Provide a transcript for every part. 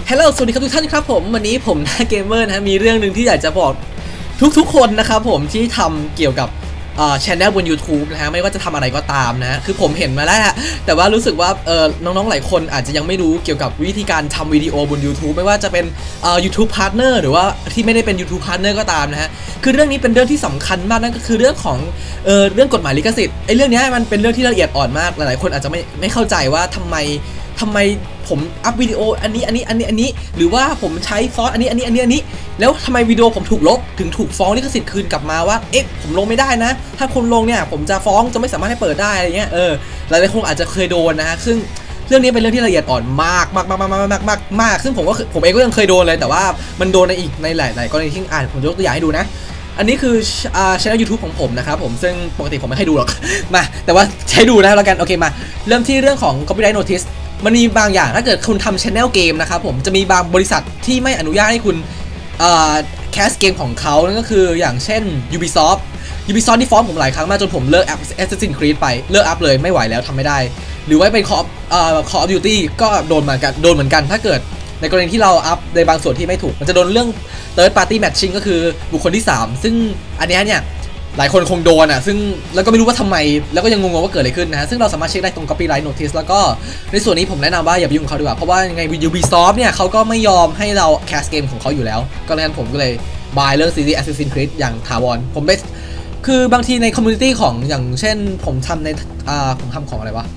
ฮัลโหลสวัสดีครับทุกท่านครับผมวันนี้ผมนะเกมเมอร์นะมีเรื่องหนึ่งที่อยากจะบอกทุกคนนะครับผมที่ทำเกี่ยวกับchannel บน YouTube นะฮะไม่ว่าจะทำอะไรก็ตามนะคือผมเห็นมาแล้วแต่ว่ารู้สึกว่าน้องๆหลายคนอาจจะยังไม่รู้เกี่ยวกับวิธีการทำวิดีโอบน YouTube ไม่ว่าจะเป็นYouTube Partner หรือว่าที่ไม่ได้เป็น YouTube Partner ก็ตามนะฮะคือเรื่องนี้เป็นเรื่องที่สำคัญมากนั่นก็คือเรื่องของเรื่องกฎหมายลิขสิทธิ์ไอ้เรื่องนี้มันเป็นเรื่องที่ละเอียดอ่อนมากหลายๆคนอาจจะไม่เข้าใจว่าทำไมผมอัพวิดีโออันนี้หรือว่าผมใช้ซอสอันนี้แล้วทำไมวิดีโอผมถูกลบถึงถูกฟ้องลิขสิทธิ์คืนกลับมาว่าผมลงไม่ได้นะถ้าคุณลงเนี่ยผมจะฟ้องจะไม่สามารถให้เปิดได้อะไรเงี้ยหลายคนอาจจะเคยโดนนะฮะซึ่งเรื่องนี้เป็นเรื่องที่ละเอียดอ่อนมากซึ่งผมเองก็ยังเคยโดนเลยแต่ว่ามันโดนในหลายกรณีที่ผมยกตัวอย่างให้ดูนะอันนี้คือchannel YouTube ของผมนะครับผมซึ่งปกติผมไม่ให้ดูหรอกมาแต่ว่าใช้ดูนะแล้วกันโอเคมาเริ่มที่เรื่องของ copyright noticeมันมีบางอย่างถ้าเกิดคุณทำ channel เกมนะครับผมจะมีบางบริษัทที่ไม่อนุญาตให้คุณแคสเกมของเขานั่นก็คืออย่างเช่น Ubisoft ที่ฟ้องผมหลายครั้งมากจนผมเลิก Assassin's Creed ไปเลิกอัพเลยไม่ไหวแล้วทำไม่ได้หรือว่าเป็น Call of Duty ก็โดนเหมือนกันถ้าเกิดในกรณีที่เราอัพในบางส่วนที่ไม่ถูกมันจะโดนเรื่อง Third Party Matching ก็คือบุคคลที่3ซึ่งอันนี้เนี่ยหลายคนคงโดนซึ่งแล้วก็ไม่รู้ว่าทำไมแล้วก็ยังงงว่าเกิดอะไรขึ้นนะซึ่งเราสามารถเช็คได้ตรง Copyright Notice แล้วก็ในส่วนนี้ผมแนะนำว่าอย่าไปยุ่งเขาดีกว่าเพราะว่ายังไง Ubisoft เนี่ยเขาก็ไม่ยอมให้เราแคสเกมของเขาอยู่แล้วก็เลยผมก็เลยบายเรื่องซีรีส์ Assassin's Creed อย่างถาวรผมไม่คือบางทีในคอมมูนิตี้ของอย่างเช่นผมทำในผมทำของอะไรวะ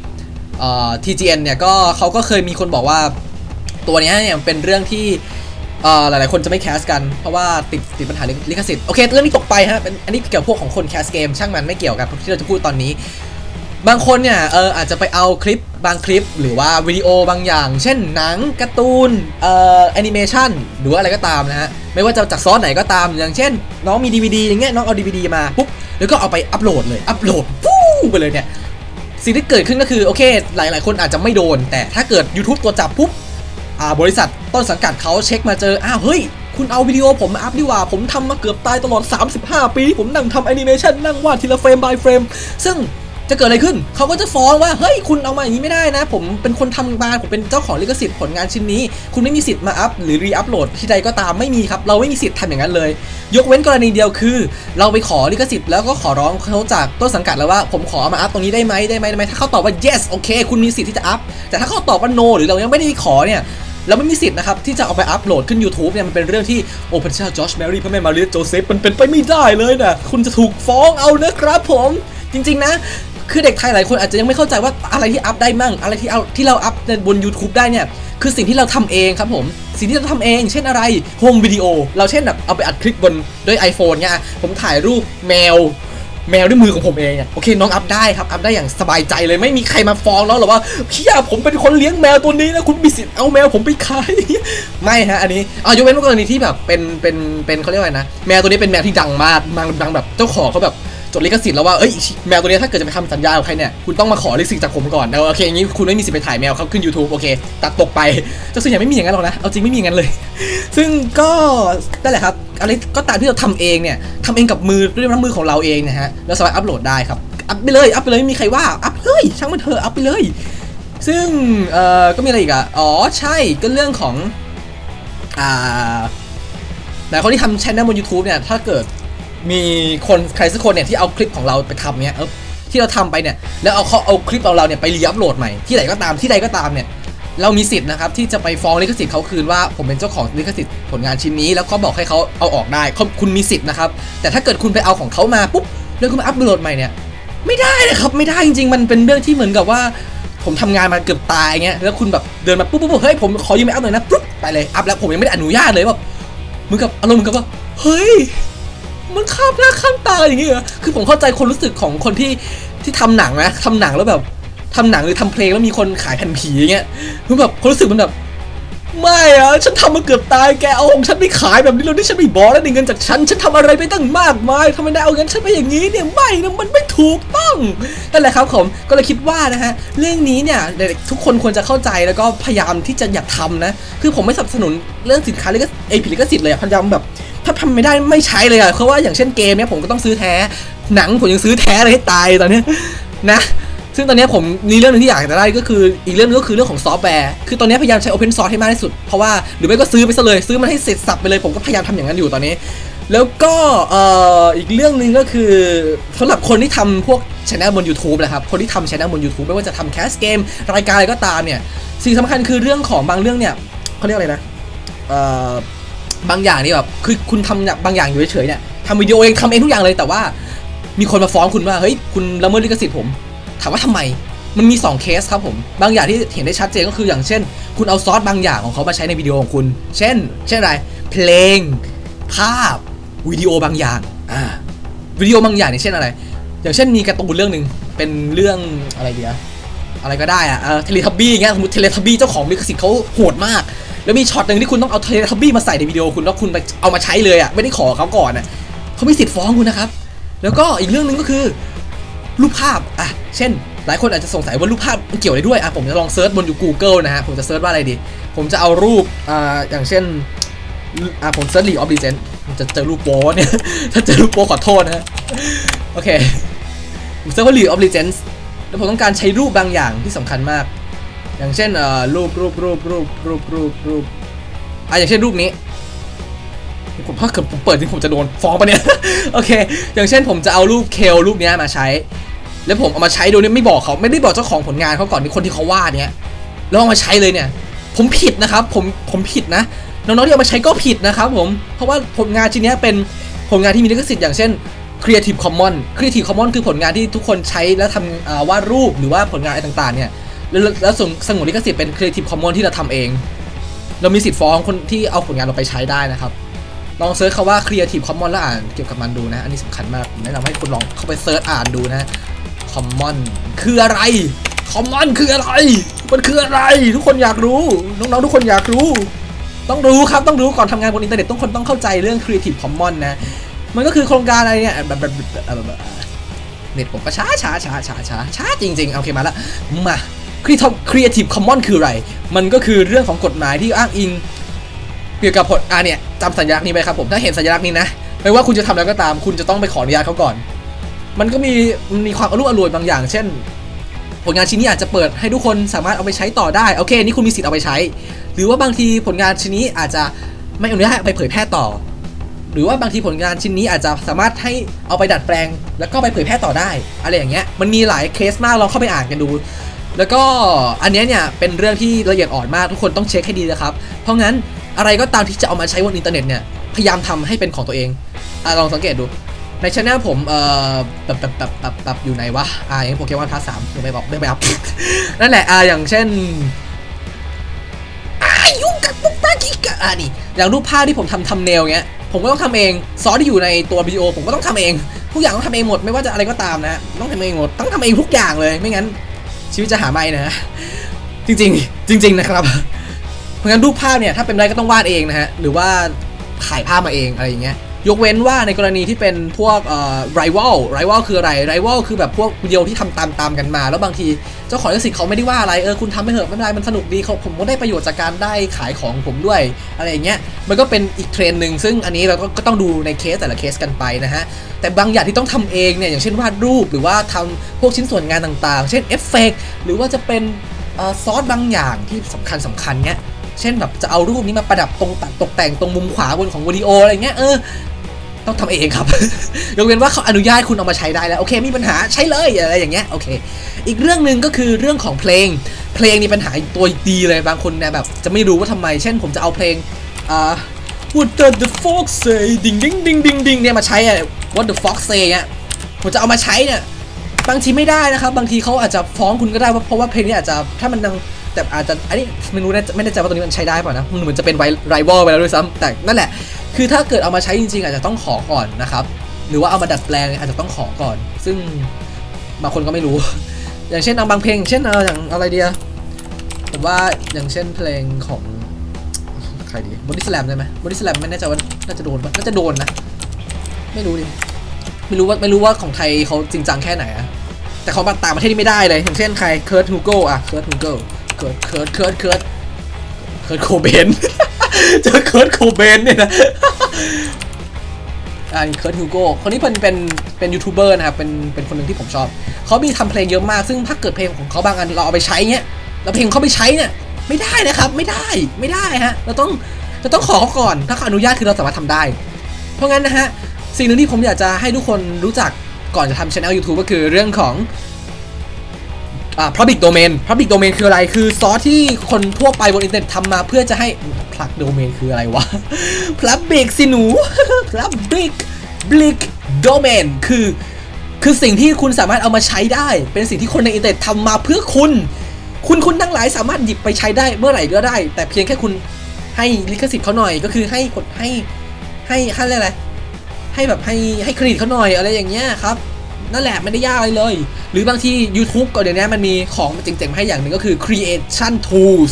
TGN เนี่ยก็เขาก็เคยมีคนบอกว่าตัวนี้เนี่ยเป็นเรื่องที่หลายๆคนจะไม่แคสกันเพราะว่าติดปัญหาลิขสิทธิ์โอเคเรื่องนี้ตกไปฮะอันนี้เกี่ยวกับพวกของคนแคสเกมช่างมันไม่เกี่ยวกับที่เราจะพูดตอนนี้บางคนเนี่ยอาจจะไปเอาคลิปบางคลิปหรือว่าวิดีโอบางอย่างเช่นหนังการ์ตูนแอนิเมชันหรือว่าอะไรก็ตามนะฮะไม่ว่าจะจากซอสไหนก็ตามอย่างเช่นน้องมี DVD อย่างเงี้ยน้องเอา DVD มาปุ๊บแล้วก็เอาไปอัปโหลดฟู้ไปเลยเนี่ยสิ่งที่เกิดขึ้นก็คือโอเคหลายๆคนอาจจะไม่โดนแต่ถ้าเกิด YouTube ตัวจับปุ๊บบริษัทต้นสังกัดเขาเช็คมาเจอเฮ้ยคุณเอาวิดีโอผมมาอัพดีกว่าผมทำมาเกือบตายตลอด35ปีผมนั่งทำแอนิเมชันนั่งวาดทีละเฟรม by เฟรมซึ่งจะเกิดอะไรขึ้นเขาก็จะฟ้องว่าเฮ้ยคุณเอามาอย่างนี้ไม่ได้นะผมเป็นคนทำงานผมเป็นเจ้าของลิขสิทธิ์ผลงานชิ้นนี้คุณไม่มีสิทธิ์มาอัพหรือรีอัพโหลดที่ใดก็ตามไม่มีครับเราไม่มีสิทธิ์ทำอย่างนั้นเลยยกเว้นกรณีเดียวคือเราไปขอลิขสิทธิ์แล้วก็ขอร้องเขาจากต้นสังกัดแล้วว่าผมขอมาอัพตรงนี้ได้ไหมถ้าเขาตอบว่า yes โอเคคุณมีสิทธิ์ที่จะอัพแต่ถ้าเขาตอบว่า no หรือเรายังไม่ได้ขอเนี่ยเราไม่มีสิทธิ์นะครับที่จะเอาไปอัพโหลดขึ้น YouTube เนี่ยมันเป็นเรื่องที่โอ้พระเจ้าจอร์จแมรี่พระแม่มารีโจเซฟมันเป็นไปไม่ได้เลยนะคุณจะถูกฟ้องเอานะครับผมจริงๆนะคือเด็กไทยหลายคนอาจจะยังไม่เข้าใจว่าอะไรที่อัพได้มั่งอะไรที่เราอัพบน YouTube ได้เนี่ยคือสิ่งที่เราทำเองครับผมสิ่งที่เราทำเองเช่นอะไรโฮมวิดีโอเราเช่นแบบเอาไปอัดคลิปบนด้วย iPhone เนี่ยผมถ่ายรูปแมวด้วยมือของผมเองเนี่ยโอเคน้องอัพได้ครับอัพได้อย่างสบายใจเลยไม่มีใครมาฟ้องน้องหรอกว่าพี่ผมเป็นคนเลี้ยงแมวตัวนี้นะคุณมีสิทธิ์เอาแมวผมไปขายไม่ฮะอันนี้ยกเว้นกรณีที่แบบเป็นเขาเรียกว่าไงนะแมวตัวนี้เป็นแมวที่ดังมากดังแบบเจ้าของเขาแบบจดลิขสิทธิ์แล้วว่าแมวตัวนี้ถ้าเกิดจะไปทำสัญญากับใครเนี่ยคุณต้องมาขอลิขสิทธิ์จากผมก่อนโอเคอย่างนี้คุณไม่มีสิทธิ์ไปถ่ายแมวเขาขึ้น YouTube โอเคตัดตกไปแต่ส่วนใหญ่ไม่มีอย่างนั้นหรอกนะเอาจริงไม่มีอย่างนั้นเลยซึ่งก็นั่นแหละครับอะไรก็ตามที่เราทำเองเนี่ยทำเองกับมือด้วยน้ำมือของเราเองนะฮะเราสามารถอัพโหลดได้ครับอัพไปเลยไม่มีใครว่าอัพเลยช่างมันเถอะอัพไปเลยซึ่งก็มีอะไรอีกใช่ก็เรื่องของหลายคนที่ทำ channel บน YouTube เนี่ยถ้าเกิดมีคนใครสักคนเนี่ยที่เอาคลิปของเราไปทำเนี่ยที่เราทำไปเนี่ยแล้วเอาคลิปของเราเนี่ยไปรีอัพโหลดใหม่ที่ไหนก็ตามเนี่ยเรามีสิทธิ์นะครับที่จะไปฟ้องลิขสิทธิ์เขาคืนว่าผมเป็นเจ้าของลิขสิทธิ์ผลงานชิ้นนี้แล้วก็บอกให้เขาเอาออกได้คุณมีสิทธิ์นะครับแต่ถ้าเกิดคุณไปเอาของเขามาปุ๊บแล้วคุณมาอัพโหลดใหม่เนี่ยไม่ได้นะครับไม่ได้จริงๆมันเป็นเรื่องที่เหมือนกับว่าผมทำงานมาเกือบตายเงี้ยแล้วคุณแบบเดินมาปุ๊บเฮ้ยผมขอยืมไปอัพหน่อยนะปุ๊บไปเลยอัพแล้วผมยังไม่ได้อนุญาตเลยแบบเหมือนกับอารมณ์เหมือนกับว่าเฮ้ยมันข้ามหน้าข้ามตาอย่างเงี้ยคือผมเข้าใจคนรู้สึกของคนที่ทำหนังนะทำหนังแล้วแบบทำหนังหรือทำเพลงแล้วมีคนขายแผ่นผีอย่างเงี้ยคือแบบคนรู้สึกมันแบบไม่ฉันทำมาเกือบตายแกเอาของฉันไปขายแบบนี้แล้วนี่ฉันไม่บอกแล้วเงินจากฉันทำอะไรไปตั้งมากมายทำไมได้เอาเงินฉันไปอย่างนี้เนี่ยไม่นะมันไม่ถูกต้องนั่นแหละครับผมก็เลยคิดว่านะฮะเรื่องนี้เนี่ยทุกคนควรจะเข้าใจแล้วก็พยายามที่จะอยากทำนะคือผมไม่สนับสนุนเรื่องสินค้าลิขสิทธิ์เลยพยายามแบบถ้าทำไม่ได้ไม่ใช้เลยเพราะว่าอย่างเช่นเกมเนี่ยผมก็ต้องซื้อแท้หนังผมยังซื้อแท้เลยให้ตายตอนนี้นะซึ่งตอนนี้ผมมีเรื่องนึงที่อยากจะได้ก็คืออีกเรื่องนึงก็คือเรื่องของซอฟต์แวร์คือตอนนี้พยายามใช้ Open Source ให้มากที่สุดเพราะว่าหรือไม่ก็ซื้อไปซะเลยซื้อมันให้เสร็จสับไปเลยผมก็พยายามทำอย่างนั้นอยู่ตอนนี้แล้วก็อีกเรื่องนึงก็คือสำหรับคนที่ทำพวก channel บน YouTube นะครับคนที่ทำ channel บน YouTube ไม่ว่าจะทำแคสเกมรายการอะไรก็ตามเนี่ยสิ่งสำคัญคือเรื่องของบางเรื่องเนี่ยเขาเรียกอะไรนะบางอย่างนี่แบบคือคุณทำบางอย่างอยู่เฉยๆเนี่ยทำวิดีโอเองทำเองทุกอย่างเลยแต่ว่ามีคนมาฟ้องคุณว่าเฮ้ยคุณละเมิดลิขสิทธิ์ผมถามว่าทำไมมันมี2เคสครับผมบางอย่างที่เห็นได้ชัดเจนก็คืออย่างเช่นคุณเอาซอสบางอย่างของเขามาใช้ในวิดีโอของคุณเช่นอะไรเพลงภาพวิดีโอบางอย่างวิดีโอบางอย่างเนี่ยเช่นอะไรอย่างเช่นมีการ์ตูนเรื่องนึงเป็นเรื่องอะไรเดียวอะไรก็ได้อะเทเลทับบี้เงี้ยสมมติเทเลทับบี้เจ้าของลิขสิทธิ์เขาโหดมากแล้วมีช็อตหนึ่งที่คุณต้องเอาเทเลทับบี้มาใส่ในวิดีโอคุณแล้วคุณไปเอามาใช้เลยไม่ได้ขอเขาก่อนเขามีสิทธิ์ฟ้องคุณนะครับแล้วก็อีกเรื่องนึงก็คือรูปภาพเช่นหลายคนอาจจะสงสัยว่ารูปภาพมันเกี่ยวอะไรด้วยผมจะลองเซิร์ชบน Google นะฮะผมจะเซิร์ชว่าอะไรดีผมจะเอารูปอย่างเช่นผมเซิร์ช League of Legends จะเจอรูปโป๊เนี่ยถ้าเจอรูปโป๊ขอโทษนะฮะโอเคผมเซิร์ชว่า League of Legends แล้วผมต้องการใช้รูปบางอย่างที่สำคัญมากอย่างเช่นรูปอย่างเช่นรูปนี้ผมถ้าเกิดผมเปิดจริงผมจะโดนฟ้องปะเนี่ยโอเคอย่างเช่นผมจะเอารูปเคลรูปนี้มาใช้แล้วผมเอามาใช้โดยไม่บอกเขาไม่ได้บอกเจ้าของผลงานเขาก่อนที่คนที่เขาวาดเนี้ยแล้วเอามาใช้เลยเนี่ยผมผิดนะครับผมผิดนะน้องๆที่เอามาใช้ก็ผิดนะครับผมเพราะว่าผลงานชิ้นนี้เป็นผลงานที่มีลิขสิทธิ์อย่างเช่น Creative Commons คือผลงานที่ทุกคนใช้แล้วทำวาดรูปหรือว่าผลงานอะไรต่างๆเนี่ยแล้วสงวนลิขสิทธิ์เป็น Creative Commons ที่เราทำเองเรามีสิทธิ์ฟ้องคนที่เอาผลงานเราไปใช้ได้นะครับลองเซิร์ชคำว่า Creative Commons แล้วอ่านเกี่ยวกับมันดูนะอันนี้สำคัญมากแนะนำให้คุณลองเข้าไปเซิร์ชอ่านดูนะ Common คืออะไร Common คืออะไรมันคืออะไรทุกคนอยากรู้น้องๆทุกคนอยากรู้ต้องรู้ครับต้องรู้ก่อนทำงานบนอินเทอร์เน็ตต้องคนต้องเข้าใจเรื่อง Creative Commons นะมันก็คือโครงการอะไรเนี่ยแบบเน็ตผมก็ช้าจริงๆโอเคมาละมา Creative Commons คืออะไรมันก็คือเรื่องของกฎหมายที่อ้างอิงเกี่ยวกับผลเนี่ยจำสัญลักษณ์นี้ไปครับผมถ้าเห็นสัญลักษณ์นี้นะไม่ว่าคุณจะทำอะไรก็ตามคุณจะต้องไปขออนุญาตเขาก่อนมันก็มีความอรุ่มอร่วยบางอย่างเช่นผลงานชิ้นนี้อาจจะเปิดให้ทุกคนสามารถเอาไปใช้ต่อได้โอเคนี่คุณมีสิทธิ์เอาไปใช้หรือว่าบางทีผลงานชิ้นนี้อาจจะไม่อนุญาตให้ไปเผยแพร่ต่อหรือว่าบางทีผลงานชิ้นนี้อาจจะสามารถให้เอาไปดัดแปลงแล้วก็ไปเผยแพร่ต่อได้อะไรอย่างเงี้ยมันมีหลายเคสมากลองเข้าไปอ่านกันดูแล้วก็อันนี้เนี่ยเป็นเรื่องที่ละเอียดอ่อนมากทุกคนต้องเช็คให้ดีนะครับเพราะงั้นอะไรก็ตามที่จะเอามาใช้บนอินเทอร์เน็ตเนี่ยพยายามทำให้เป็นของตัวเองลองสังเกตดูในช่องผมแบบอยู่ไหนวะอย่างโปเกมอนพาร์ท 3ไม่อัพ นั่นแหละอย่างเช่นยุ่งกับปุ๊บตากิกะนี่อย่างรูปภาพที่ผมทำเนลเงี้ยผมก็ต้องทำเองซอสที่อยู่ในตัววิดีโอผมก็ต้องทำเองทุกอย่างต้องทำเองหมดไม่ว่าจะอะไรก็ตามนะต้องทำเองหมดต้องทำเองทุกอย่างเลยไม่งั้นชีวิตจะหาไม่นะจริงนะครับเพราะงั้นรูปภาพเนี่ยถ้าเป็นไรก็ต้องวาดเองนะฮะหรือว่าถ่ายภาพมาเองอะไรอย่างเงี้ยยกเว้นว่าในกรณีที่เป็นพวกrival คืออะไร rival คือแบบพวกวิดีโอที่ทำตามกันมาแล้วบางทีเจ้าของลิขสิทธิ์เขาไม่ได้ว่าอะไรคุณทำไม่เถอะไม่เป็นไรมันสนุกดีผมก็ได้ประโยชน์จากการได้ขายของผมด้วยอะไรอย่างเงี้ยมันก็เป็นอีกเทรนด์หนึ่งซึ่งอันนี้เราก็ต้องดูในเคสแต่ละเคสกันไปนะฮะแต่บางอย่างที่ต้องทำเองเนี่ยอย่างเช่นวาดรูปหรือว่าทำพวกชิ้นส่วนงานต่างๆเช่นเอฟเฟกต์หรือว่าจะเป็นซอสบางอย่างที่สำคัญเนี้ยเช่นแบบจะเอารูปนี้มาประดับตกแต่งตรงมุมขวาบนของวิดีโออะไรเงี้ยต้องทำเองครับ ยกเว้นว่าเขาอนุญาตคุณเอามาใช้ได้แล้วโอเคมีปัญหาใช้เลยอะไรอย่างเงี้ยโอเคอีกเรื่องหนึ่งก็คือเรื่องของเพลงนี่ปัญหาตัวดีเลยบางคนเนี่ยแบบจะไม่รู้ว่าทำไมเช่นผมจะเอาเพลงWhat the fox say ดิงเนี่ยมาใช้What the fox say เนี่ยผมจะเอามาใช้เนี่ยบางทีไม่ได้นะครับบางทีเขาอาจจะฟ้องคุณก็ได้เพราะว่าเพลงนี้อาจจะถ้ามันดังแต่อาจจะอันนี้ไม่รู้นะไม่แน่ใจว่าตัวนี้มันใช้ได้ป่ะนะมันเหมือนจะเป็นrivalไปแล้วด้วยซ้ำแต่นั่นแหละคือถ้าเกิดเอามาใช้จริงๆอาจจะต้องขอก่อนนะครับหรือว่าเอามาดัดแปลงอาจจะต้องขอก่อนซึ่งบางคนก็ไม่รู้อย่างเช่นบางเพลงเช่นอย่างอะไรเดียผมว่าอย่างเช่นเพลงของใครดีบอดี้สแลมได้ไหมบอดี้สแลมไม่แน่ใจว่าน่าจะโดนป่ะน่าจะโดนนะไม่รู้ดิไม่รู้ว่าของไทยเขาจริงจังแค่ไหนแต่ของต่างประเทศนี่ไม่ได้เลยอย่างเช่นใครเคิร์ทฮูโก้เคิร์ทโคเบนเจอเคิร์ทโคเบนเนี่ยนะเคิร์ทฮิวโก้คนนี้เป็นยูทูบเบอร์นะครับเป็นคนหนึ่งที่ผมชอบเขามีทำเพลงเยอะมากซึ่งถ้าเกิดเพลงของเขาบางอันเราเอาไปใช้เงี้ยแล้วเพลงเขาไปใช้เนี่ยไม่ได้นะครับไม่ได้ฮะเราต้องขอเขาก่อนถ้าเขาอนุญาตคือเราสามารถทำได้เพราะงั้นนะฮะสิ่งหนึ่งที่ผมอยากจะให้ทุกคนรู้จักก่อนจะทำ channel YouTube ก็คือเรื่องของpublic domain คืออะไรคือซอสที่คนทั่วไปบนอินเทอร์เน็ตทำมาเพื่อจะให้ plug domain คืออะไรวะ public สิหนู public domain คือสิ่งที่คุณสามารถเอามาใช้ได้เป็นสิ่งที่คนในอินเทอร์เน็ตทำมาเพื่อคุณทั้งหลายสามารถหยิบไปใช้ได้เมื่อไหร่ก็ได้แต่เพียงแค่คุณให้ลิขสิทธิ์เขาหน่อยก็คือให้อะไรให้แบบให้เครดิตเขาหน่อยอะไรอย่างเงี้ยครับนั่นแหละไม่ได้ยากอะไรเลยหรือบางที YouTube ก็เดี๋ยวนี้มันมีของเจ๋งๆให้อย่างหนึ่งก็คือ creation tools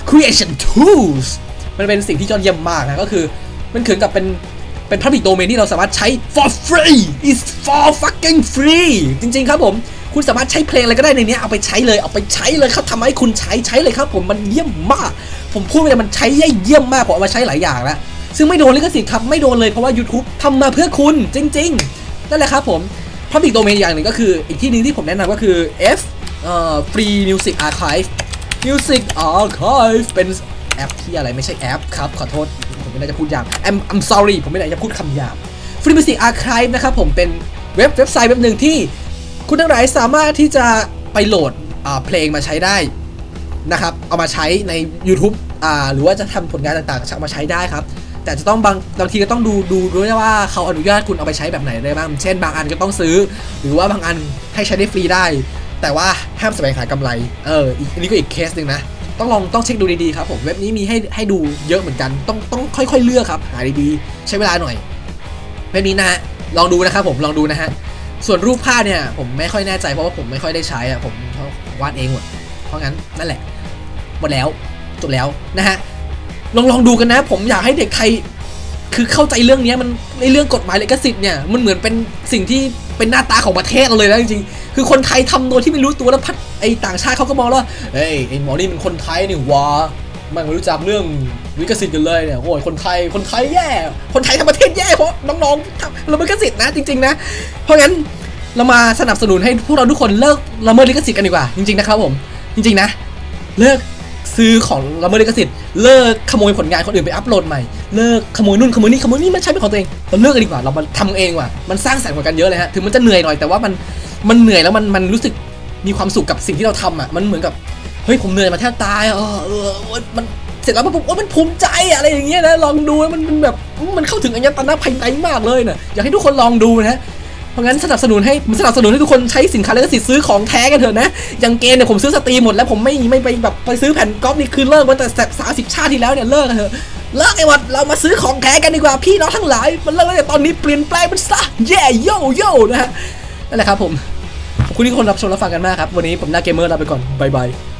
มันเป็นสิ่งที่ยอดเยี่ยมมากนะก็คือมันคือกับเป็น public domain ที่เราสามารถใช้ for free is for fucking free จริงๆครับผมคุณสามารถใช้เพลงอะไรก็ได้ในนี้เอาไปใช้เลยเขาทำให้คุณใช้เลยครับผมมันเยี่ยมมากผมพูดไปเลยมันใช้เยี่ยมมากผมเอามาใช้หลายอย่างแล้วซึ่งไม่โดนลิขสิทธิ์ครับไม่โดนเลยเพราะว่า YouTube ทำมาเพื่อคุณจริงๆนั่นแหละครับผม public domain อย่างหนึ่งก็คืออีกที่นึงที่ผมแนะนำก็คือ free music archive เป็นแอปที่อะไรไม่ใช่แอปครับขอโทษผมไม่ได้จะพูดหยาบ I'm sorry ผมไม่ได้จะพูดคำหยาบ free music archive นะครับผมเป็นเว็บไซต์เว็บหนึ่งที่คุณทั้งหลายสามารถที่จะไปโหลดเพลงมาใช้ได้นะครับเอามาใช้ใน YouTube หรือว่าจะทำผลงานต่างๆเอามาใช้ได้ครับแต่จะต้องบางทีก็ต้องดูด้วยว่าเขาอนุญาตคุณเอาไปใช้แบบไหนได้บ้างเช่นบางอันก็ต้องซื้อหรือว่าบางอันให้ใช้ได้ฟรีได้แต่ว่าห้ามแสวงหากำไรอันนี้ก็อีกเคสหนึ่งนะต้องเช็คดูดีๆครับผมเว็บนี้มีให้ดูเยอะเหมือนกันต้องค่อยๆเลือกครับหาดีๆใช้เวลาหน่อยเว็บนี้นะลองดูนะครับผมลองดูนะฮะส่วนรูปภาพเนี่ยผมไม่ค่อยแน่ใจเพราะว่าผมไม่ค่อยได้ใช้ผมวาดเองหมดเพราะงั้นนั่นแหละหมดแล้วจบแล้วนะฮะลองดูกันนะผมอยากให้เด็กไทยคือเข้าใจเรื่องนี้มันในเรื่องกฎหมายลิขสิทธิ์เนี่ยมันเหมือนเป็นสิ่งที่เป็นหน้าตาของประเทศเราเลยนะจริงๆคือคนไทยทำโดยที่ไม่รู้ตัวแล้วไอ้ต่างชาติเขาก็มองว่าเฮ้ยไอ้หมอนี่มันคนไทยนี่วะมันไม่รู้จักเรื่องลิขสิทธิ์กันเลยเนี่ยโอ้ยคนไทยแย่คนไทยทั้งประเทศแย่เพราะน้องๆทำละเมิดลิขสิทธิ์นะจริงๆนะเพราะงั้นเรามาสนับสนุนให้พวกเราทุกคนเลิกละเมิดลิขสิทธิ์กันดีกว่าจริงๆนะครับผมจริงๆนะเลิกซื้อของละเมิดลิขสิทธิ์เลิกขโมยผลงานคนอื่นไปอัพโหลดใหม่เลิกขโมยนู่นขโมยนี่มาใช้เป็นของตัวเองเราเลิกกันดีกว่าเรามาทำเองว่ะมันสร้างสรรค์กว่ากันเยอะเลยฮะถึงมันจะเหนื่อยหน่อยแต่ว่ามันเหนื่อยแล้วมันรู้สึกมีความสุขกับสิ่งที่เราทำอ่ะมันเหมือนกับเฮ้ยผมเหนื่อยมาแทบตายมันเสร็จแล้วมันภูมิใจอะไรอย่างเงี้ยนะลองดูมันแบบมันเข้าถึงอายตนะภายในมากเลยนะอยากให้ทุกคนลองดูนะเพราะงั้นสนับสนุนให้ทุกคนใช้สินค้าลิขสิทธิ์ซื้อของแท้กันเถอะนะอย่างเกมเนี่ยผมซื้อสตรีมหมดแล้วผมไม่ไปแบบไปซื้อแผ่นก๊อปนี่คือเลิกมาแต่30 ชาติที่แล้วเนี่ยเลิกกันเถอะเลิกไอ้วัดเรามาซื้อของแท้กันดีกว่าพี่น้องทั้งหลายมันเลิกแล้วตอนนี้เปลี่ยนแปลงมันซะแย่โย่นะฮะนั่นแหละครับผมขอบคุณที่คนรับชมรับฟังกันมากครับวันนี้ผมหน้าเกมเมอร์ลาไปก่อนบ๊ายบาย